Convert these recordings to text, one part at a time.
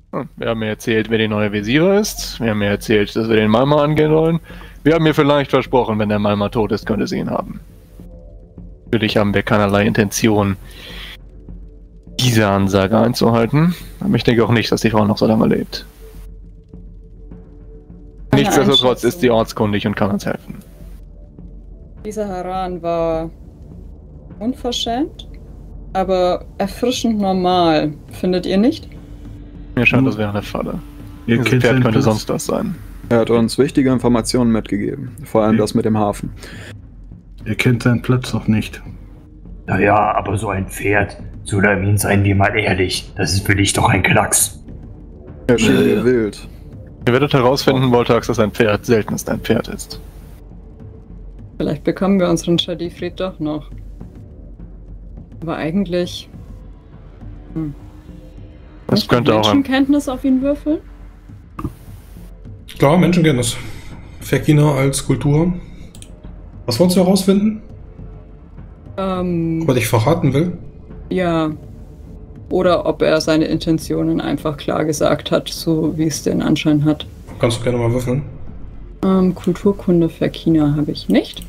Wir haben mir erzählt, wer die neue Visiere ist. Wir haben mir erzählt, dass wir den Malma angehen wollen. Wir haben mir vielleicht versprochen, wenn der Malma tot ist, könnte sie ihn haben. Natürlich haben wir keinerlei Intention, diese Ansage einzuhalten. Aber ich denke auch nicht, dass die Frau noch so lange lebt. Nichtsdestotrotz ist sie ortskundig und kann uns helfen. Dieser Haran war unverschämt, aber erfrischend normal, findet ihr nicht? Mir scheint, das wäre eine Falle. Dieses Pferd könnte sonst was sein. Er hat uns wichtige Informationen mitgegeben, vor allem das mit dem Hafen. Er kennt seinen Platz noch nicht. Naja, aber so ein Pferd, Sulamin, seien wir mal ehrlich, das ist für dich doch ein Klacks. Er schien mir wild. Ihr werdet herausfinden, Voltax, dass ein Pferd seltenst ein Pferd ist. Vielleicht bekommen wir unseren Shadifrid doch noch. Aber eigentlich... Das könnte auch ein... Menschenkenntnis auf ihn würfeln? Klar, Menschenkenntnis. Fekina als Kultur. Was wolltest du herausfinden? Ob er dich verraten will? Ja. Oder ob er seine Intentionen einfach klar gesagt hat, so wie es den Anschein hat. Kannst du gerne mal würfeln. Kulturkunde Fekina habe ich nicht.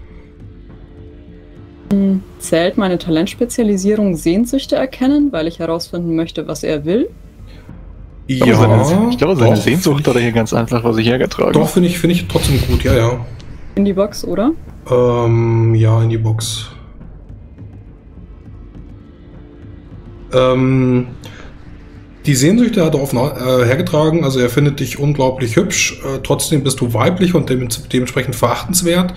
Zählt meine Talentspezialisierung Sehnsüchte erkennen, weil ich herausfinden möchte, was er will? Ja, ich glaube, seine Sehnsucht hat er hier ganz einfach vor sich hergetragen. Doch, finde ich trotzdem gut, ja. In die Box, oder? Ja, in die Box. Die Sehnsüchte hat er offen hergetragen, also er findet dich unglaublich hübsch, trotzdem bist du weiblich und dementsprechend verachtenswert.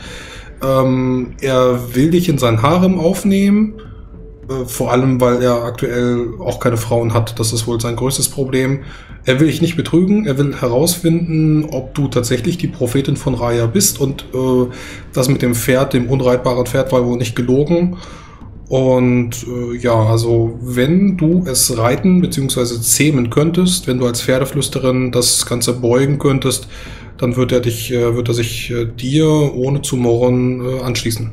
Er will dich in sein Harem aufnehmen, vor allem weil er aktuell auch keine Frauen hat, das ist wohl sein größtes Problem. Er will dich nicht betrügen, er will herausfinden, ob du tatsächlich die Prophetin von Raya bist und das mit dem Pferd, dem unreitbaren Pferd, war wohl nicht gelogen. Und ja, also wenn du es reiten bzw. zähmen könntest, wenn du als Pferdeflüsterin das Ganze beugen könntest, dann wird er sich dir ohne zu murren anschließen.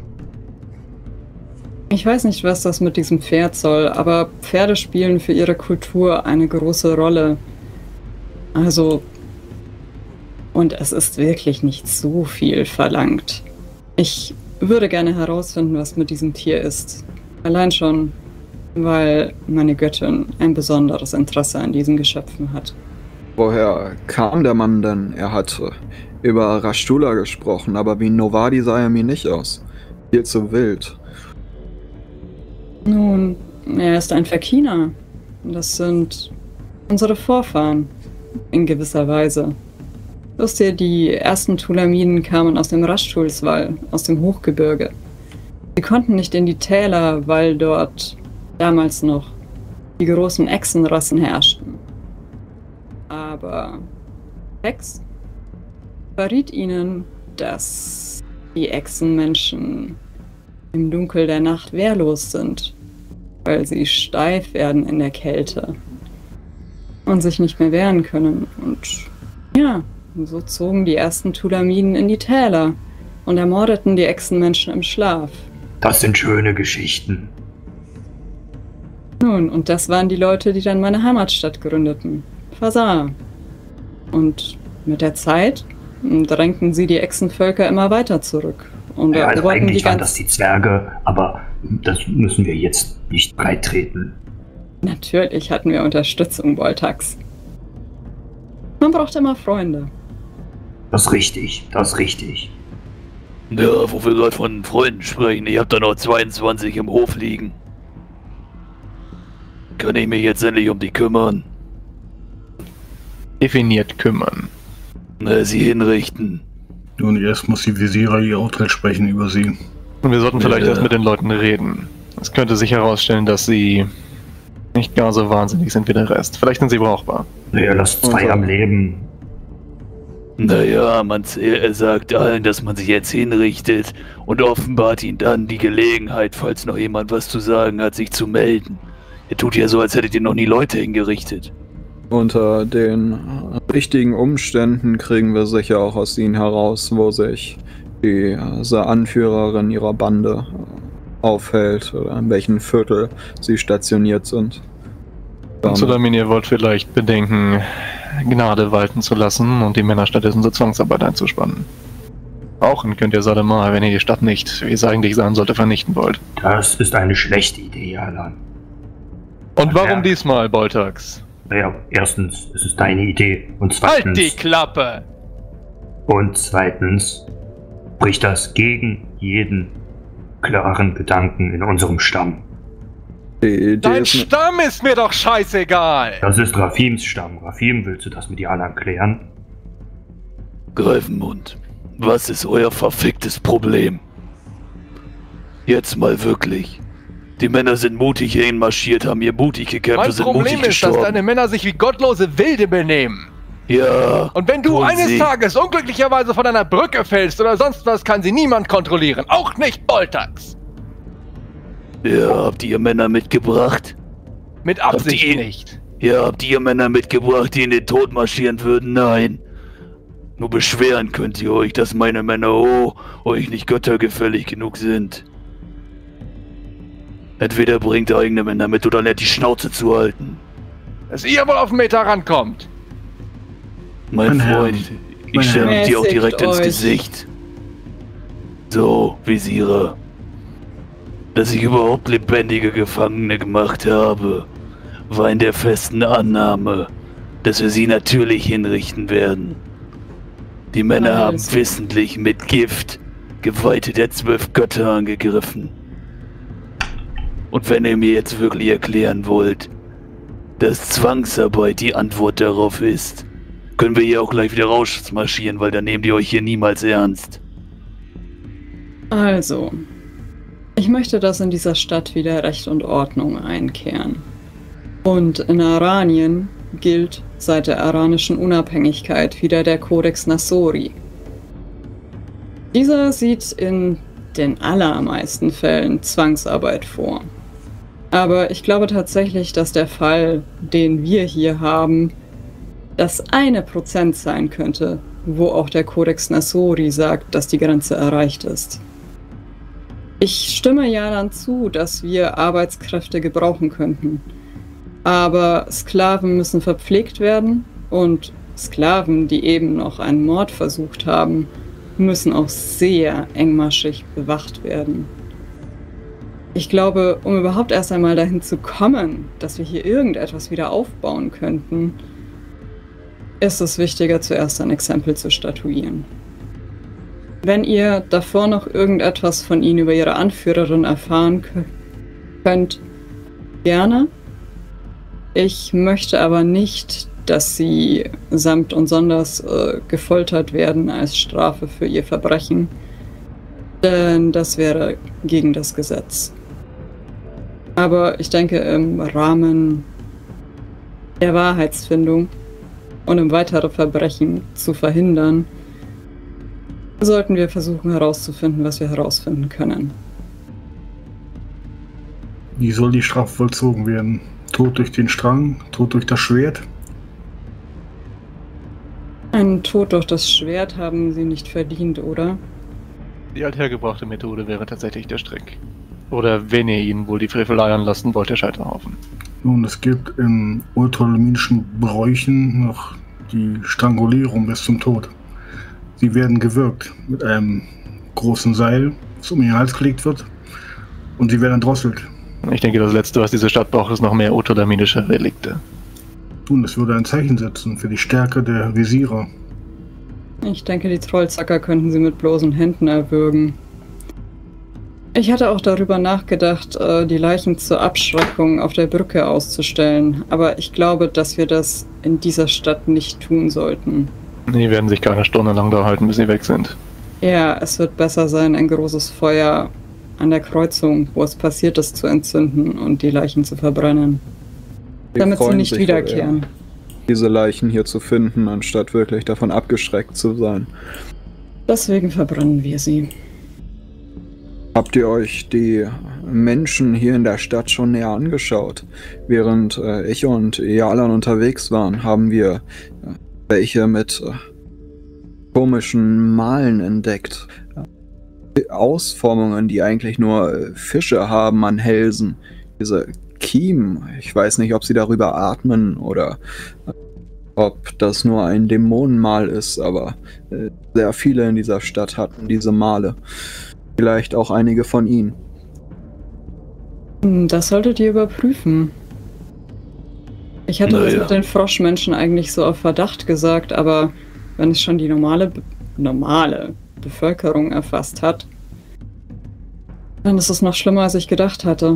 Ich weiß nicht, was das mit diesem Pferd soll, aber Pferde spielen für ihre Kultur eine große Rolle. Also, und es ist wirklich nicht so viel verlangt. Ich würde gerne herausfinden, was mit diesem Tier ist. Allein schon, weil meine Göttin ein besonderes Interesse an diesen Geschöpfen hat. Woher kam der Mann denn? Er hatte über Rashtula gesprochen, aber wie Novadi sah er mir nicht aus. Viel zu wild. Nun, er ist ein Fekina. Das sind unsere Vorfahren, in gewisser Weise. Wisst ihr, die ersten Tulamiden kamen aus dem Rashtulswall, aus dem Hochgebirge. Sie konnten nicht in die Täler, weil dort damals noch die großen Echsenrassen herrschten. Aber Hex verriet ihnen, dass die Echsenmenschen im Dunkel der Nacht wehrlos sind, weil sie steif werden in der Kälte und sich nicht mehr wehren können. Und ja, so zogen die ersten Tulamiden in die Täler und ermordeten die Echsenmenschen im Schlaf. Das sind schöne Geschichten. Nun, und das waren die Leute, die dann meine Heimatstadt gründeten. Fasar. Und mit der Zeit drängten sie die Echsenvölker immer weiter zurück. Und ja, also eigentlich waren das die Zwerge, aber das müssen wir jetzt nicht breit treten. Natürlich hatten wir Unterstützung, Voltax. Man braucht immer Freunde. Das ist richtig, das ist richtig. Ja, wo wir gerade von Freunden sprechen, ich hab da noch 22 im Hof liegen. Kann ich mich jetzt endlich um die kümmern? Definiert kümmern. Na, sie hinrichten. Und erst muss die Visira ihr Urteil sprechen über sie. Und wir sollten vielleicht erst mit den Leuten reden. Es könnte sich herausstellen, dass sie nicht gar so wahnsinnig sind wie der Rest. Vielleicht sind sie brauchbar. Naja, lasst zwei am Leben. Naja, er sagt allen, dass man sich jetzt hinrichtet und offenbart ihnen dann die Gelegenheit, falls noch jemand was zu sagen hat, sich zu melden. Er tut ja so, als hättet ihr noch nie Leute hingerichtet. Unter den richtigen Umständen kriegen wir sicher auch aus ihnen heraus, wo sich diese Anführerin ihrer Bande aufhält oder in welchem Viertel sie stationiert sind. Sulamin, ihr wollt vielleicht bedenken, Gnade walten zu lassen und die Männer stattdessen zur Zwangsarbeit einzuspannen. Rauchen könnt ihr Sademar, wenn ihr die Stadt nicht, wie es eigentlich sein sollte, vernichten wollt. Das ist eine schlechte Idee, Alan. Und warum diesmal, Boltax? Naja, erstens, es ist deine Idee. Und zweitens... Halt die Klappe! Und zweitens spricht das gegen jeden klaren Gedanken in unserem Stamm. Dein Stamm ist mir doch scheißegal! Das ist Rafims Stamm. Rafim, willst du das mit Alan klären? Greifenmund, was ist euer verficktes Problem? Jetzt mal wirklich. Die Männer sind mutig hierhin marschiert, haben hier mutig gekämpft, sind mutig gestorben. Mein Problem ist, dass deine Männer sich wie gottlose Wilde benehmen. Ja. Und wenn du eines Tages unglücklicherweise von einer Brücke fällst oder sonst was, kann sie niemand kontrollieren. Auch nicht Boltax. Ja, habt ihr Männer mitgebracht? Mit Absicht nicht. Ja, habt ihr Männer mitgebracht, die in den Tod marschieren würden? Nein. Nur beschweren könnt ihr euch, dass meine Männer, euch nicht göttergefällig genug sind. Entweder bringt eigene Männer mit oder lernt die Schnauze zu halten. Dass ihr wohl auf den Meter rankommt. Mein Freund, ich stelle dir auch direkt ins Gesicht. So, Visierer. Dass ich überhaupt lebendige Gefangene gemacht habe, war in der festen Annahme, dass wir sie natürlich hinrichten werden. Die Männer haben wissentlich mit Gift Geweihte der 12 Götter angegriffen. Und wenn ihr mir jetzt wirklich erklären wollt, dass Zwangsarbeit die Antwort darauf ist, können wir hier auch gleich wieder rausmarschieren, weil dann nehmt ihr euch hier niemals ernst. Also, ich möchte, dass in dieser Stadt wieder Recht und Ordnung einkehren. Und in Aranien gilt seit der aranischen Unabhängigkeit wieder der Codex Nassori. Dieser sieht in den allermeisten Fällen Zwangsarbeit vor. Aber ich glaube tatsächlich, dass der Fall, den wir hier haben, das 1% sein könnte, wo auch der Codex Nassori sagt, dass die Grenze erreicht ist. Ich stimme Jalan zu, dass wir Arbeitskräfte gebrauchen könnten. Aber Sklaven müssen verpflegt werden und Sklaven, die eben noch einen Mord versucht haben, müssen auch sehr engmaschig bewacht werden. Ich glaube, um überhaupt erst einmal dahin zu kommen, dass wir hier irgendetwas wieder aufbauen könnten, ist es wichtiger, zuerst ein Exempel zu statuieren. Wenn ihr davor noch irgendetwas von ihnen über ihre Anführerin erfahren könnt, gerne. Ich möchte aber nicht, dass sie samt und sonders gefoltert werden als Strafe für ihr Verbrechen, denn das wäre gegen das Gesetz. Aber ich denke, im Rahmen der Wahrheitsfindung und um weitere Verbrechen zu verhindern, sollten wir versuchen herauszufinden, was wir herausfinden können. Wie soll die Strafe vollzogen werden? Tod durch den Strang? Tod durch das Schwert? Einen Tod durch das Schwert haben sie nicht verdient, oder? Die althergebrachte Methode wäre tatsächlich der Strick. Oder wenn ihr ihnen wohl die Frevelei anlassen wollt, der Scheiterhaufen. Nun, es gibt in ultraluminischen Bräuchen noch die Strangulierung bis zum Tod. Sie werden gewürgt mit einem großen Seil, das um ihren Hals gelegt wird, und sie werden erdrosselt. Ich denke, das Letzte, was diese Stadt braucht, ist noch mehr ultralaminische Relikte. Nun, das würde ein Zeichen setzen für die Stärke der Visierer. Ich denke, die Trollzacker könnten sie mit bloßen Händen erwürgen. Ich hatte auch darüber nachgedacht, die Leichen zur Abschreckung auf der Brücke auszustellen, aber ich glaube, dass wir das in dieser Stadt nicht tun sollten. Die werden sich keine Stunde lang da halten, bis sie weg sind. Ja, es wird besser sein, ein großes Feuer an der Kreuzung, wo es passiert ist, zu entzünden und die Leichen zu verbrennen. Damit sie nicht wiederkehren. Diese Leichen hier zu finden, anstatt wirklich davon abgeschreckt zu sein. Deswegen verbrennen wir sie. Habt ihr euch die Menschen hier in der Stadt schon näher angeschaut? Während ich und Jalan unterwegs waren, haben wir welche mit komischen Malen entdeckt. Ausformungen, die eigentlich nur Fische haben an Hälsen. Diese Kiem. Ich weiß nicht, ob sie darüber atmen oder ob das nur ein Dämonenmal ist, aber sehr viele in dieser Stadt hatten diese Male. Vielleicht auch einige von ihnen. Das solltet ihr überprüfen. Ich hatte das mit den Froschmenschen eigentlich so auf Verdacht gesagt, aber wenn es schon die normale Bevölkerung erfasst hat, dann ist es noch schlimmer, als ich gedacht hatte.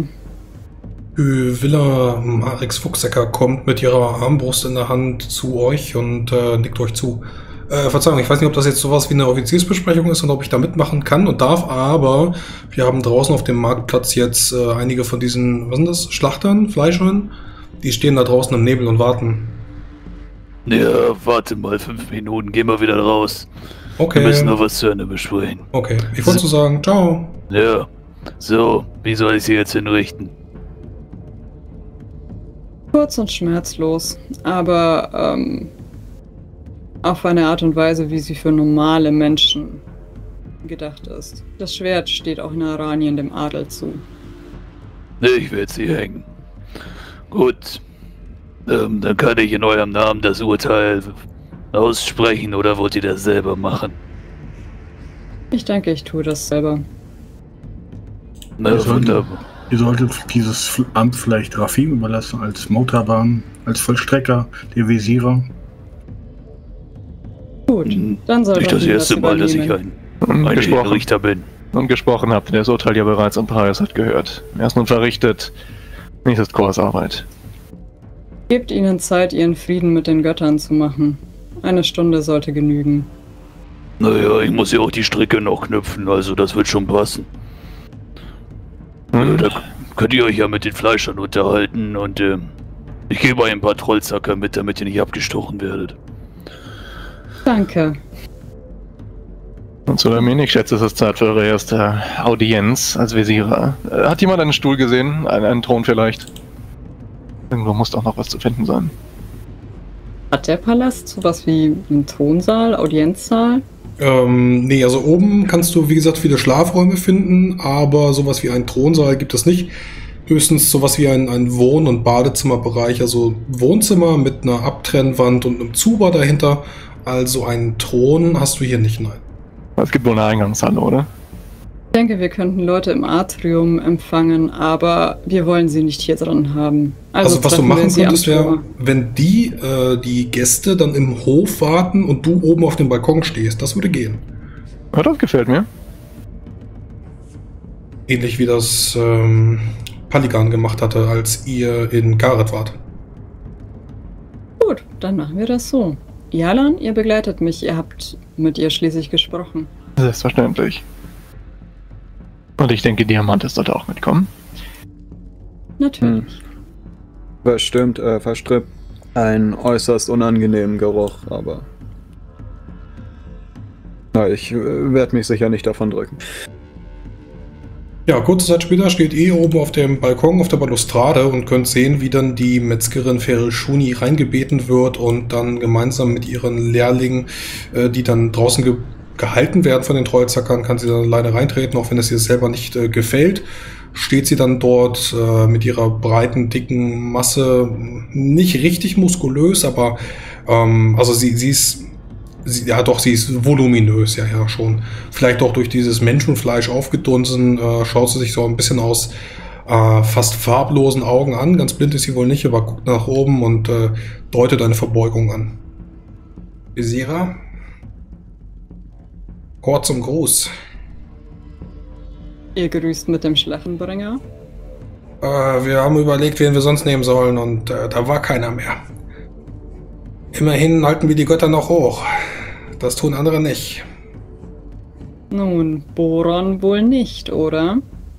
Villa Arix Fuchsecker kommt mit ihrer Armbrust in der Hand zu euch und nickt euch zu. Verzeihung, ich weiß nicht, ob das jetzt sowas wie eine Offiziersbesprechung ist und ob ich da mitmachen kann und darf, aber wir haben draußen auf dem Marktplatz jetzt einige von diesen, was sind das, Schlachtern, Fleischern? Die stehen da draußen im Nebel und warten. Ja, warte mal 5 Minuten, gehen wir wieder raus. Okay. Wir müssen noch was zu Ende besprechen. Okay, ich wollte so sagen, ciao. Ja, so, wie soll ich sie jetzt hinrichten? Kurz und schmerzlos, aber auf eine Art und Weise, wie sie für normale Menschen gedacht ist. Das Schwert steht auch in Aranien dem Adel zu. Ich werde sie hängen. Gut, dann kann ich in eurem Namen das Urteil aussprechen oder wollt ihr das selber machen? Ich denke, ich tue das selber. Na, wunderbar. Ihr solltet dieses Amt vielleicht Rafim überlassen als Motorban, als Vollstrecker der Visiere. Gut, dann soll nicht das erste Mal, dass ich ein Richter bin. Und gesprochen habt, der das Urteil ja bereits und Paris hat gehört. Er ist nun verrichtet. Nicht ist Chorsarbeit. Gebt ihnen Zeit, ihren Frieden mit den Göttern zu machen. 1 Stunde sollte genügen. Naja, ich muss ja auch die Stricke noch knüpfen, also das wird schon passen. Da könnt ihr euch ja mit den Fleischern unterhalten und ich gebe euch ein paar Trollzacker mit, damit ihr nicht abgestochen werdet. Danke. Und Sulamin, ich schätze, es ist Zeit für eure erste Audienz als Visier. Hat jemand einen Stuhl gesehen? Einen Thron vielleicht? Irgendwo muss doch noch was zu finden sein. Hat der Palast sowas wie einen Thronsaal, Audienzsaal? Nee, also oben kannst du, wie gesagt, viele Schlafräume finden, aber sowas wie einen Thronsaal gibt es nicht. Höchstens sowas wie ein Wohn- und Badezimmerbereich, also Wohnzimmer mit einer Abtrennwand und einem Zubad dahinter. Also einen Thron hast du hier nicht, nein. Es gibt wohl eine Eingangshalle, oder? Ich denke, wir könnten Leute im Atrium empfangen, aber wir wollen sie nicht hier dran haben. Also was du machen könntest, wäre, wenn die Gäste dann im Hof warten und du oben auf dem Balkon stehst, das würde gehen. Ja, das gefällt mir. Ähnlich wie das Paligan gemacht hatte, als ihr in Gareth wart. Gut, dann machen wir das so. Yalan, ihr begleitet mich, ihr habt mit ihr schließlich gesprochen. Selbstverständlich. Und ich denke, Diamantes sollte auch mitkommen. Natürlich. Bestimmt verstrippt einen äußerst unangenehmen Geruch, aber na, ich werde mich sicher nicht davon drücken. Ja, kurze Zeit später steht ihr oben auf dem Balkon auf der Balustrade und könnt sehen, wie dann die Metzgerin Ferel Shuni reingebeten wird und dann gemeinsam mit ihren Lehrlingen, die dann draußen gehalten werden von den Trollzackern, kann sie dann alleine reintreten, auch wenn es ihr selber nicht gefällt. Steht sie dann dort mit ihrer breiten, dicken Masse, nicht richtig muskulös, aber also sie ist voluminös, ja schon. Vielleicht auch durch dieses Menschenfleisch aufgedunsen, schaut sie sich so ein bisschen aus fast farblosen Augen an. Ganz blind ist sie wohl nicht, aber guckt nach oben und deutet eine Verbeugung an. Visira? Hort zum Gruß. Ihr grüßt mit dem Schlachenbringer? Wir haben überlegt, wen wir sonst nehmen sollen und da war keiner mehr. Immerhin halten wir die Götter noch hoch. Das tun andere nicht. Nun, Boron wohl nicht, oder?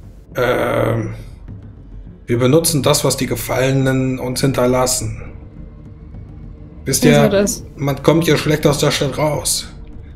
Wir benutzen das, was die Gefallenen uns hinterlassen. Wisst ihr, man kommt hier schlecht aus der Stadt raus.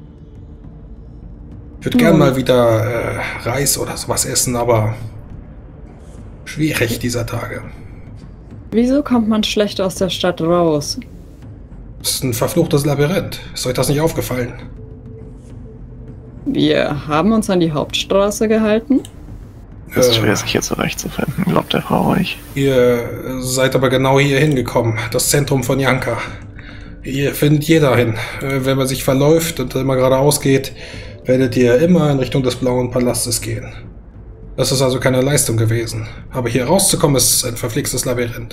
Ich würde gern mal wieder Reis oder sowas essen, aber schwierig dieser Tage. Wieso kommt man schlecht aus der Stadt raus? Das ist ein verfluchtes Labyrinth. Ist euch das nicht aufgefallen? Wir haben uns an die Hauptstraße gehalten? Es ist schwer, sich hier zurechtzufinden, glaubt der Frau ruhig. Ihr seid aber genau hier hingekommen, das Zentrum von Yanka. Hier findet jeder hin. Wenn man sich verläuft und immer geradeaus geht, werdet ihr immer in Richtung des Blauen Palastes gehen. Das ist also keine Leistung gewesen. Aber hier rauszukommen, ist ein verflixtes Labyrinth.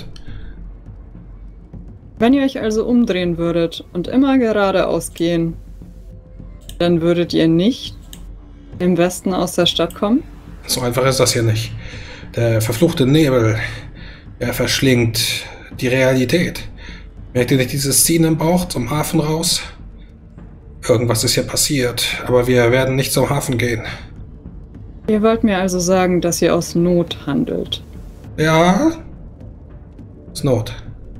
Wenn ihr euch also umdrehen würdet und immer geradeaus gehen, dann würdet ihr nicht im Westen aus der Stadt kommen? So einfach ist das hier nicht. Der verfluchte Nebel, er verschlingt die Realität. Merkt ihr nicht dieses Ziehen im Bauch zum Hafen raus? Irgendwas ist hier passiert, aber wir werden nicht zum Hafen gehen. Ihr wollt mir also sagen, dass ihr aus Not handelt? Ja, aus Not.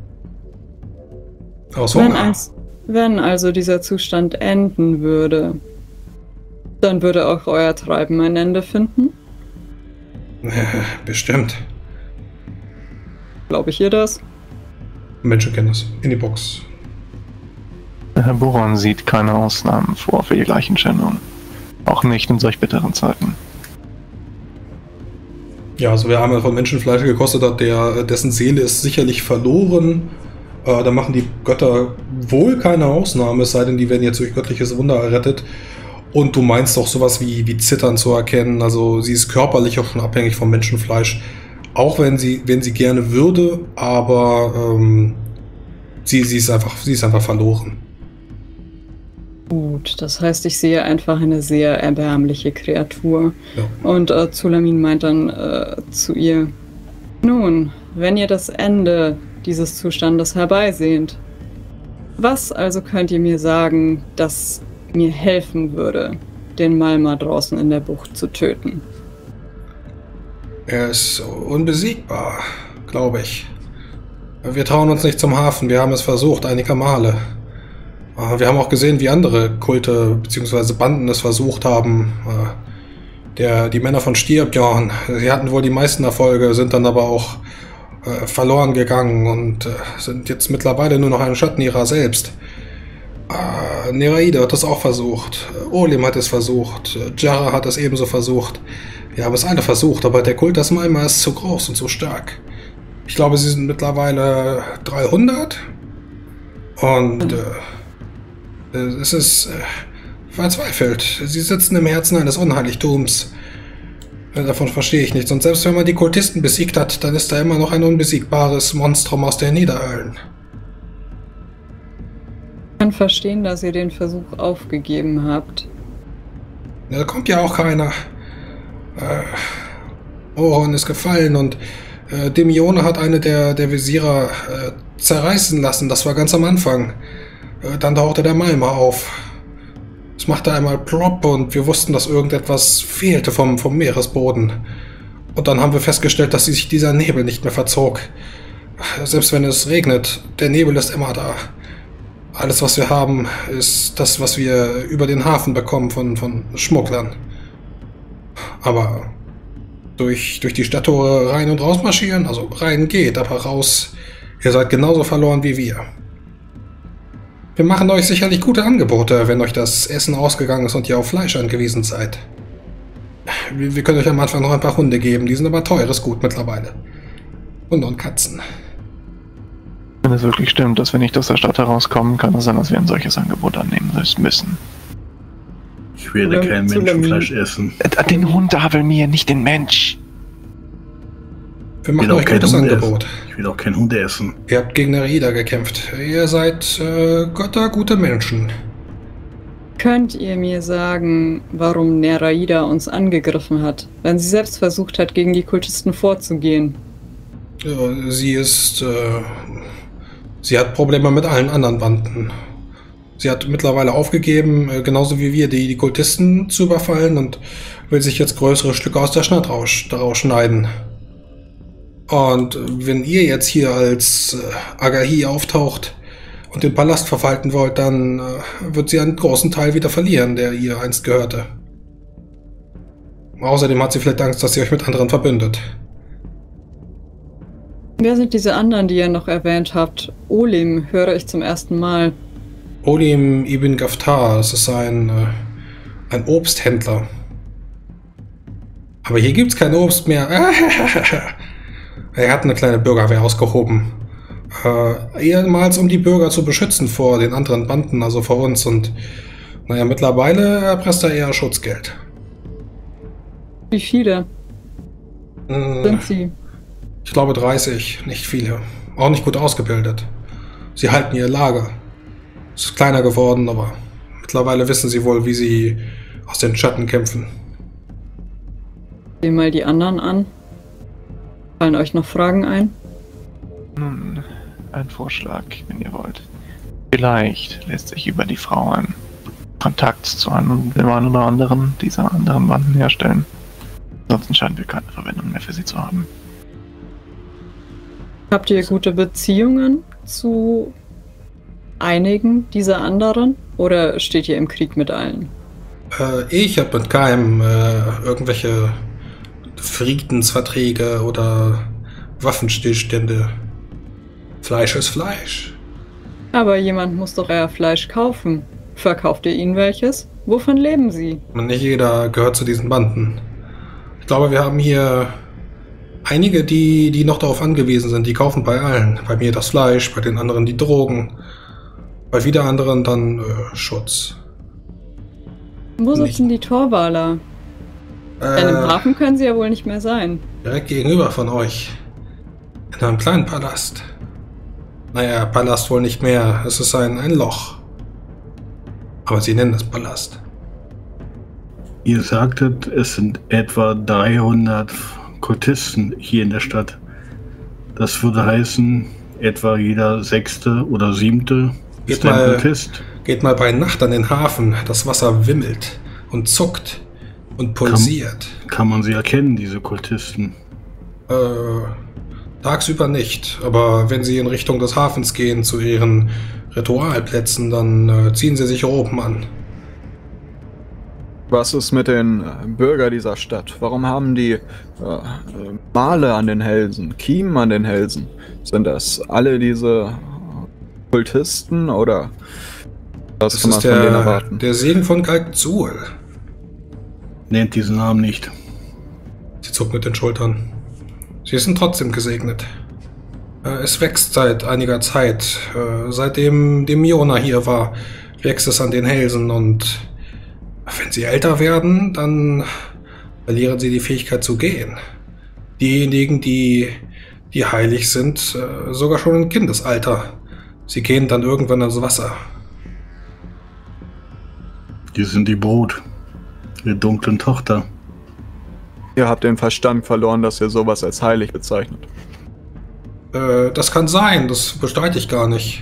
Aus Hunger. Wenn also dieser Zustand enden würde, dann würde auch euer Treiben ein Ende finden? Bestimmt. Glaube ich ihr das? Menschenkenntnis. In die Box. Herr Boron sieht keine Ausnahmen vor für die Leichenschändung. Auch nicht in solch bitteren Zeiten. Ja, also wer einmal von Menschenfleisch gekostet hat, dessen Seele ist sicherlich verloren. Da machen die Götter wohl keine Ausnahme, es sei denn, die werden jetzt durch göttliches Wunder errettet. Und du meinst auch sowas wie Zittern zu erkennen. Also sie ist körperlich auch schon abhängig vom Menschenfleisch. Auch wenn sie gerne würde, aber sie ist einfach verloren. Gut, das heißt, ich sehe einfach eine sehr erbärmliche Kreatur. Ja. Und Zulamin meint dann zu ihr, nun, wenn ihr das Ende dieses Zustandes herbeisehnt, was also könnt ihr mir sagen, das mir helfen würde, den Malma draußen in der Bucht zu töten? Er ist unbesiegbar, glaube ich. Wir trauen uns nicht zum Hafen, wir haben es versucht, einige Male. Wir haben auch gesehen, wie andere Kulte bzw. Banden es versucht haben. Die Männer von Styrbjörn, sie hatten wohl die meisten Erfolge, sind dann aber auch verloren gegangen und sind jetzt mittlerweile nur noch ein Schatten ihrer selbst. Nereida hat es auch versucht, Olim hat es versucht, Jara hat es ebenso versucht. Wir haben es alle versucht, aber der Kult des Malma ist zu groß und zu stark. Ich glaube, sie sind mittlerweile 300 und es ist verzweifelt. Sie sitzen im Herzen eines Unheiligtums. Davon verstehe ich nichts. Und selbst wenn man die Kultisten besiegt hat, dann ist da immer noch ein unbesiegbares Monstrum aus der Niederhöllen. Ich kann verstehen, dass ihr den Versuch aufgegeben habt. Da kommt ja auch keiner. Oron ist gefallen und Demione hat eine der Visierer zerreißen lassen. Das war ganz am Anfang. Dann tauchte der Malma auf. Es machte einmal plopp und wir wussten, dass irgendetwas fehlte vom Meeresboden. Und dann haben wir festgestellt, dass sich dieser Nebel nicht mehr verzog. Selbst wenn es regnet, der Nebel ist immer da. Alles, was wir haben, ist das, was wir über den Hafen bekommen von Schmugglern. Aber durch die Stadttore rein und raus marschieren, also rein geht, aber raus, ihr seid genauso verloren wie wir. Wir machen euch sicherlich gute Angebote, wenn euch das Essen ausgegangen ist und ihr auf Fleisch angewiesen seid. Wir können euch am Anfang noch ein paar Hunde geben, die sind aber teures Gut mittlerweile. Hunde und Katzen. Wenn es wirklich stimmt, dass wir nicht aus der Stadt herauskommen, kann es sein, dass wir ein solches Angebot annehmen müssen. Ich werde kein Menschenfleisch essen. Den Hund will mir, nicht den Mensch. Wir machen euch ein gutes Angebot. Ich will auch kein Hund essen. Ihr habt gegen Nereida gekämpft. Ihr seid Götter, gute Menschen. Könnt ihr mir sagen, warum Nereida uns angegriffen hat, wenn sie selbst versucht hat, gegen die Kultisten vorzugehen? Sie hat Probleme mit allen anderen Banden. Sie hat mittlerweile aufgegeben, genauso wie wir, die Kultisten zu überfallen und will sich jetzt größere Stücke aus der Stadt daraus schneiden. Und wenn ihr jetzt hier als Agahi auftaucht und den Palast verwalten wollt, dann wird sie einen großen Teil wieder verlieren, der ihr einst gehörte. Außerdem hat sie vielleicht Angst, dass sie euch mit anderen verbündet. Wer sind diese anderen, die ihr noch erwähnt habt? Olim höre ich zum ersten Mal. Olim ibn Gaftar, das ist ein Obsthändler. Aber hier gibt's kein Obst mehr. Er hat eine kleine Bürgerwehr ausgehoben. Ehemals, um die Bürger zu beschützen vor den anderen Banden, also vor uns. Und naja, mittlerweile erpresst er eher Schutzgeld. Wie viele sind sie? Ich glaube 30, nicht viele. Auch nicht gut ausgebildet. Sie halten ihr Lager. Es ist kleiner geworden, aber mittlerweile wissen sie wohl, wie sie aus den Schatten kämpfen. Sehen mal die anderen an. Fallen euch noch Fragen ein? Nun, ein Vorschlag, wenn ihr wollt. Vielleicht lässt sich über die Frau ein Kontakt zu einem oder anderen dieser anderen Banden herstellen. Ansonsten scheinen wir keine Verwendung mehr für sie zu haben. Habt ihr gute Beziehungen zu einigen dieser anderen? Oder steht ihr im Krieg mit allen? Ich habe mit keinem irgendwelche Friedensverträge oder Waffenstillstände. Fleisch ist Fleisch. Aber jemand muss doch euer Fleisch kaufen. Verkauft ihr ihnen welches? Wovon leben sie? Nicht jeder gehört zu diesen Banden. Ich glaube, wir haben hier einige, die noch darauf angewiesen sind. Die kaufen bei allen. Bei mir das Fleisch, bei den anderen die Drogen. Bei wieder anderen dann Schutz. Wo sitzen die Torwaler? Denn im Hafen können sie ja wohl nicht mehr sein. Direkt gegenüber von euch. In einem kleinen Palast. Naja, Palast wohl nicht mehr. Es ist ein Loch. Aber sie nennen es Palast. Ihr sagtet, es sind etwa 300 Kultisten hier in der Stadt. Das würde heißen, etwa jeder 6. oder 7. ist ein Kultist. Geht mal bei Nacht an den Hafen. Das Wasser wimmelt und zuckt und pulsiert. Kann man sie erkennen, diese Kultisten? Tagsüber nicht. Aber wenn sie in Richtung des Hafens gehen, zu ihren Ritualplätzen, dann ziehen sie sich oben an. Was ist mit den Bürgern dieser Stadt? Warum haben die Male an den Hälsen, Kiemen an den Hälsen? Sind das alle diese Kultisten oder was kann man von denen erwarten? Der Segen von Galgzul. Nennt diesen Namen nicht. Sie zuckt mit den Schultern. Sie sind trotzdem gesegnet. Es wächst seit einiger Zeit. Seitdem Miona hier war, wächst es an den Hälsen und wenn sie älter werden, dann verlieren sie die Fähigkeit zu gehen. Diejenigen, die heilig sind, sogar schon im Kindesalter. Sie gehen dann irgendwann ins Wasser. Die sind die Brut der dunklen Tochter. Ihr habt den Verstand verloren, dass ihr sowas als heilig bezeichnet. Das kann sein, das bestreite ich gar nicht.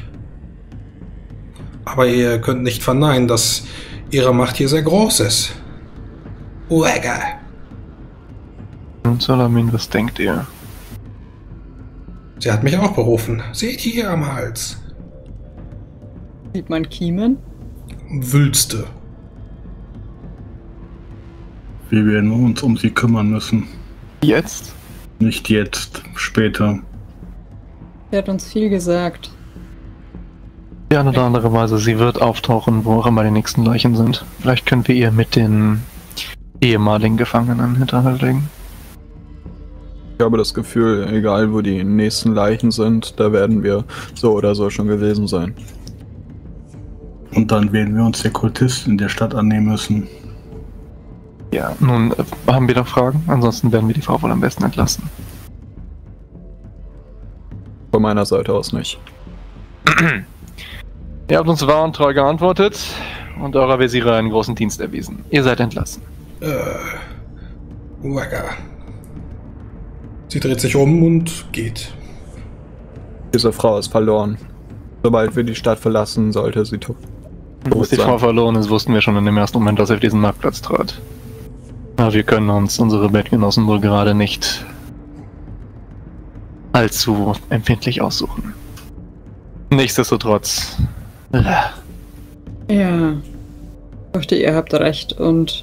Aber ihr könnt nicht verneinen, dass ihre Macht hier sehr groß ist. Uega. Nun, Salamin, was denkt ihr? Sie hat mich auch berufen. Seht hier am Hals. Sieht man Kiemen? Wülste. Wir werden uns um sie kümmern müssen. Jetzt? Nicht jetzt, später. Sie hat uns viel gesagt. Die eine oder andere Weise, sie wird auftauchen, wo auch immer die nächsten Leichen sind. Vielleicht können wir ihr mit den ehemaligen Gefangenen Hinterhalt legen. Ich habe das Gefühl, egal wo die nächsten Leichen sind, da werden wir so oder so schon gewesen sein. Und dann werden wir uns der Kultisten in der Stadt annehmen müssen. Ja, nun, haben wir noch Fragen? Ansonsten werden wir die Frau wohl am besten entlassen. Von meiner Seite aus nicht. Ihr habt uns wahr und treu geantwortet und eurer Wesire einen großen Dienst erwiesen. Ihr seid entlassen. Uega. Sie dreht sich um und geht. Diese Frau ist verloren. Sobald wir die Stadt verlassen, sollte sie tot Dass die Frau verloren ist, wussten wir schon in dem ersten Moment, dass er auf diesen Marktplatz trat. Aber wir können uns unsere Bettgenossen wohl gerade nicht allzu empfindlich aussuchen. Nichtsdestotrotz. Ja. Ich fürchte, ihr habt recht und...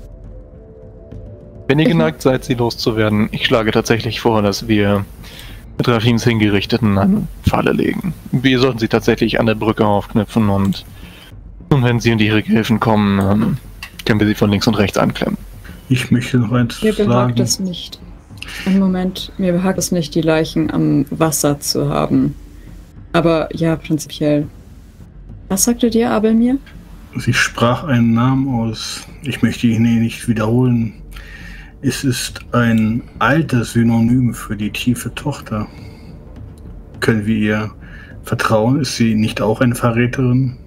Wenn ihr geneigt seid, sie loszuwerden, ich schlage tatsächlich vor, dass wir mit Rafims Hingerichteten eine Falle legen. Wir sollten sie tatsächlich an der Brücke aufknüpfen und wenn sie und ihre Gehilfen kommen, können wir sie von links und rechts anklemmen. Ich möchte noch eins sagen. Mir behagt es nicht. Einen Moment, mir behagt es nicht, die Leichen am Wasser zu haben. Aber ja, prinzipiell. Was sagte dir, Abelmir? Sie sprach einen Namen aus. Ich möchte ihn nicht wiederholen. Es ist ein altes Synonym für die tiefe Tochter. Können wir ihr vertrauen? Ist sie nicht auch eine Verräterin?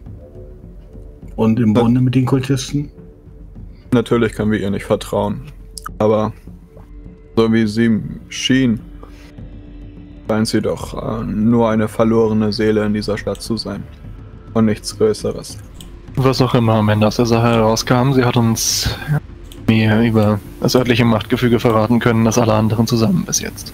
Und im Bunde mit den Kultisten? Natürlich können wir ihr nicht vertrauen. Aber so wie sie schien, scheint sie doch nur eine verlorene Seele in dieser Stadt zu sein. Und nichts Größeres. Was auch immer am Ende aus der Sache herauskam, sie hat uns mehr über das örtliche Machtgefüge verraten können als alle anderen zusammen bis jetzt.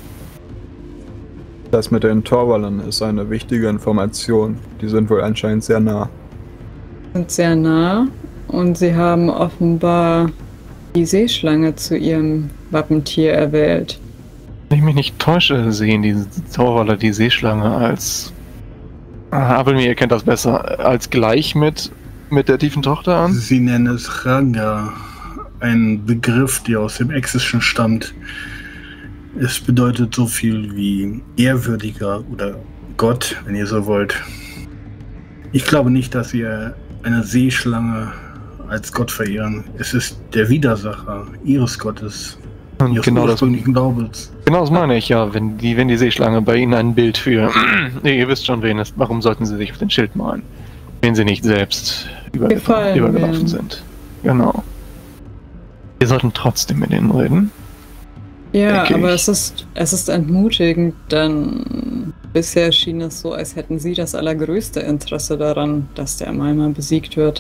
Das mit den Torwallern ist eine wichtige Information. Die sind wohl anscheinend sehr nah. Sind sehr nah und sie haben offenbar die Seeschlange zu ihrem Wappentier erwählt. Wenn ich mich nicht täusche, sehen die Torwaller die Seeschlange als... Abelmir, ihr kennt das besser, als gleich mit der tiefen Tochter an? Sie nennen es Ranga, ein Begriff, der aus dem Exischen stammt. Es bedeutet so viel wie ehrwürdiger oder Gott, wenn ihr so wollt. Ich glaube nicht, dass ihr eine Seeschlange als Gott verehren. Es ist der Widersacher ihres Gottes, ihres ursprünglichen Glaubens. Genau das meine ich, ja. Wenn die Seeschlange bei Ihnen ein Bild für... nee, ihr wisst schon, wen ist. Warum sollten Sie sich auf den Schild malen? Wenn Sie nicht selbst übergelaufen sind. Genau. Wir sollten trotzdem mit ihnen reden. Ja, aber es ist entmutigend, denn bisher schien es so, als hätten Sie das allergrößte Interesse daran, dass der Malma besiegt wird.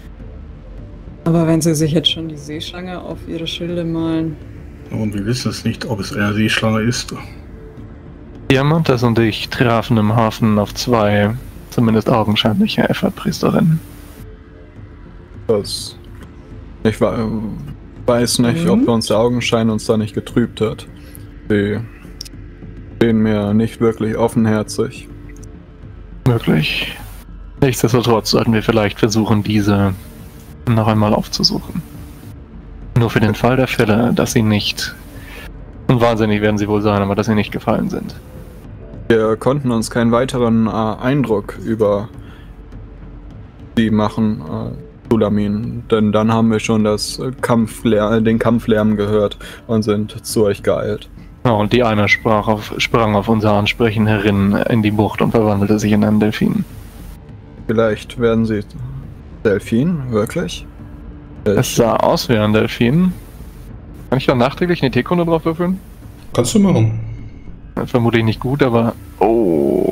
Aber wenn Sie sich jetzt schon die Seeschlange auf Ihre Schilde malen... Und wir wissen es nicht, ob es eine Seeschlange ist. Diamantas und ich trafen im Hafen auf 2, zumindest augenscheinliche Effort-Priesterinnen. Ich weiß nicht, ob uns der Augenschein uns da nicht getrübt hat. Sie sehen mir nicht wirklich offenherzig. Möglich. Nichtsdestotrotz sollten wir vielleicht versuchen, diese noch einmal aufzusuchen. Nur für den Fall der Fälle, dass sie nicht... Und wahnsinnig werden sie wohl sein, aber dass sie nicht gefallen sind. Wir konnten uns keinen weiteren Eindruck über sie machen, Tulamin, denn dann haben wir schon den Kampflärm gehört und sind zu euch geeilt. Ja, und die eine sprang auf unser Ansprechen herin in die Bucht und verwandelte sich in einen Delfin. Vielleicht werden sie Delfin, wirklich? Es sah aus wie ein Delfin. Kann ich da nachträglich eine Teekunde drauf würfeln? Kannst du machen. Vermutlich nicht gut, aber... Oh.